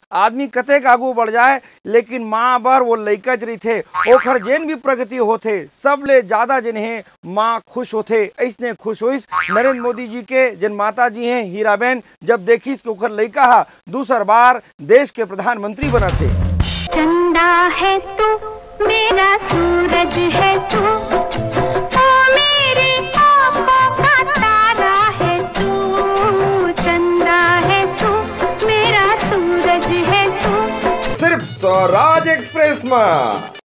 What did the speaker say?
आदमी कतेक आगू बढ़ जाए, लेकिन माँ बर वो लइका जरी थे ओखर जेन भी प्रगति होथे सबले ज्यादा जिन्हें माँ खुश होथे। ऐसने खुश होइस नरेंद्र मोदी जी के जिन माता जी हैं हीराबेन, जब देखिस कि ओखर लइका हा दूसर बार देश के प्रधानमंत्री बना थे। चंदा है तू मेरा सूरज है तू, ओ मेरी आँखों का तारा है तू, चंदा है तू मेरा सूरज है तू। सिर्फ स्वराज एक्सप्रेस में।